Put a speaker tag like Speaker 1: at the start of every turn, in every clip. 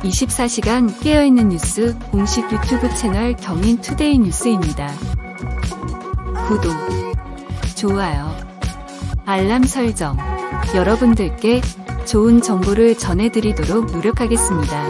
Speaker 1: 24시간 깨어있는 뉴스 공식 유튜브 채널 경인투데이 뉴스입니다. 구독, 좋아요, 알람 설정, 여러분들께 좋은 정보를 전해드리도록 노력하겠습니다.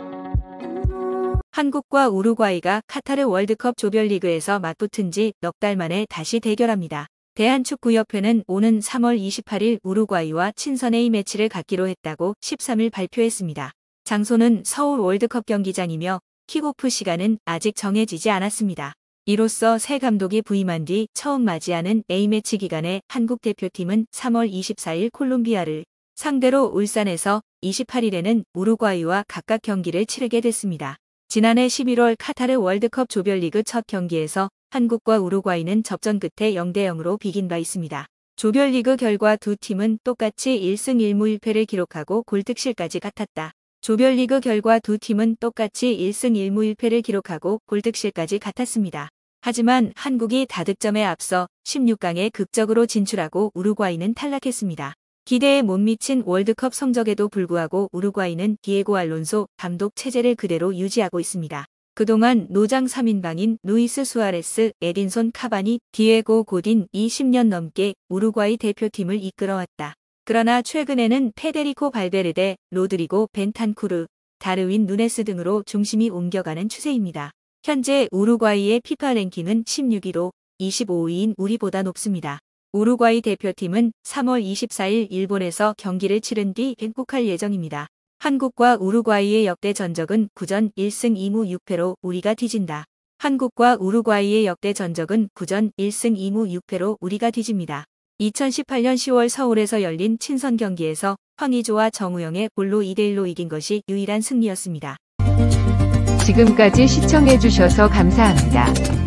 Speaker 2: 한국과 우루과이가 카타르 월드컵 조별리그에서 맞붙은 지 넉 달 만에 다시 대결합니다. 대한축구협회는 오는 3월 28일 우루과이와 친선 A매치를 갖기로 했다고 13일 발표했습니다. 장소는 서울 월드컵 경기장이며 킥오프 시간은 아직 정해지지 않았습니다. 이로써 새 감독이 부임한 뒤 처음 맞이하는 A매치 기간에 한국 대표팀은 3월 24일 콜롬비아를 상대로 울산에서 28일에는 우루과이와 각각 경기를 치르게 됐습니다. 지난해 11월 카타르 월드컵 조별리그 첫 경기에서 한국과 우루과이는 접전 끝에 0대0으로 비긴 바 있습니다. 조별리그 결과 두 팀은 똑같이 1승 1무 1패를 기록하고 골득실까지 같았다. 조별리그 결과 두 팀은 똑같이 1승 1무 1패를 기록하고 골득실까지 같았습니다. 하지만 한국이 다득점에 앞서 16강에 극적으로 진출하고 우루과이는 탈락했습니다. 기대에 못 미친 월드컵 성적에도 불구하고 우루과이는 디에고 알론소 감독 체제를 그대로 유지하고 있습니다. 그동안 노장 3인방인 루이스 수아레스, 에딘손 카바니, 디에고 고딘 20년 넘게 우루과이 대표팀을 이끌어왔다. 그러나 최근에는 페데리코 발베르데, 로드리고 벤탄쿠르, 다르윈 누네스 등으로 중심이 옮겨가는 추세입니다. 현재 우루과이의 피파 랭킹은 16위로 25위인 우리보다 높습니다. 우루과이 대표팀은 3월 24일 일본에서 경기를 치른 뒤 행복할 예정입니다. 한국과 우루과이의 역대 전적은 9전 1승 2무 6패로 우리가 뒤진다. 한국과 우루과이의 역대 전적은 9전 1승 2무 6패로 우리가 뒤집니다. 2018년 10월 서울에서 열린 친선 경기에서 황의조와 정우영의 골로 2대1로 이긴 것이 유일한 승리였습니다.
Speaker 1: 지금까지 시청해주셔서 감사합니다.